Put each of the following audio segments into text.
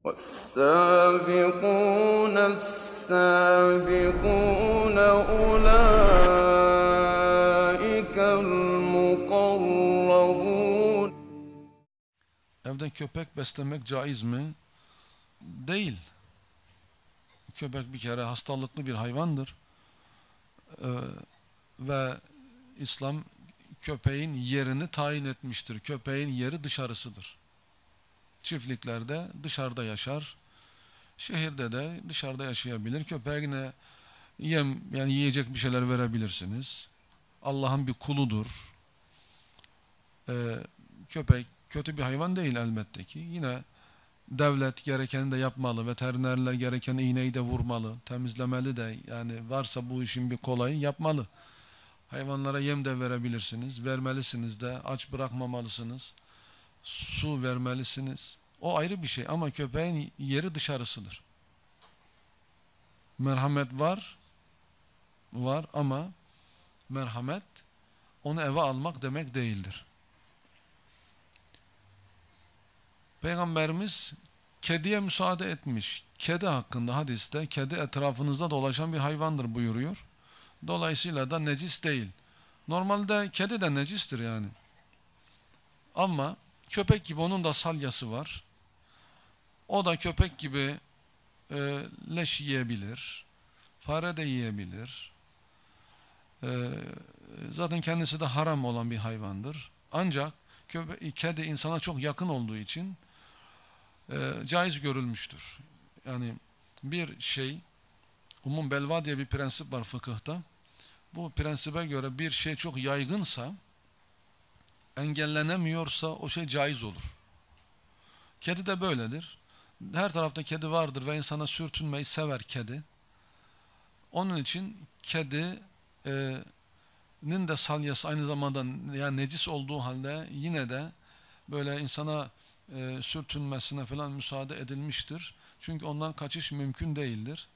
وَالسَّابِقُونَ السَّابِقُونَ أُولَٰئِكَ الْمُقَرَّبُونَ. Evde köpek beslemek caiz mi? Değil. Köpek bir kere hastalıklı bir hayvandır. Ve İslam köpeğin yerini tayin etmiştir. Köpeğin yeri dışarısıdır. Çiftliklerde dışarıda yaşar. Şehirde de dışarıda yaşayabilir. Köpeğine yem, yani yiyecek bir şeyler verebilirsiniz. Allah'ın bir kuludur. Köpek kötü bir hayvan değil elbette ki. Yine devlet gerekeni de yapmalı. Veterinerler gereken iğneyi de vurmalı. Temizlemeli de. Yani varsa bu işin bir kolayı yapmalı. Hayvanlara yem de verebilirsiniz. Vermelisiniz de. Aç bırakmamalısınız. Su vermelisiniz. O ayrı bir şey ama köpeğin yeri dışarısıdır. Merhamet var ama merhamet onu eve almak demek değildir. Peygamberimiz kediye müsaade etmiş. Kedi hakkında hadiste kedi etrafınızda dolaşan bir hayvandır buyuruyor. Dolayısıyla da necis değil. Normalde kedi de necistir yani. Ama köpek gibi onun da salyası var. O da köpek gibi leş yiyebilir. Fare de yiyebilir. Zaten kendisi de haram olan bir hayvandır. Ancak kedi insana çok yakın olduğu için caiz görülmüştür. Yani bir şey, umum belva diye bir prensip var fıkıhta. Bu prensibe göre bir şey çok yaygınsa, engellenemiyorsa o şey caiz olur. Kedi de böyledir. Her tarafta kedi vardır ve insana sürtünmeyi sever kedi. Onun için kedinin de salyası aynı zamanda yani necis olduğu halde yine de böyle insana sürtünmesine falan müsaade edilmiştir. Çünkü ondan kaçış mümkün değildir.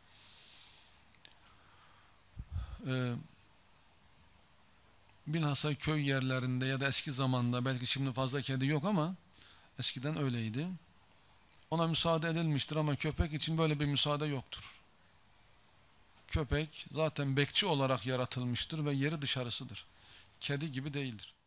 Bilhassa köy yerlerinde ya da eski zamanda belki şimdi fazla kedi yok ama eskiden öyleydi. Ona müsaade edilmiştir ama köpek için böyle bir müsaade yoktur. Köpek zaten bekçi olarak yaratılmıştır ve yeri dışarısıdır. Kedi gibi değildir.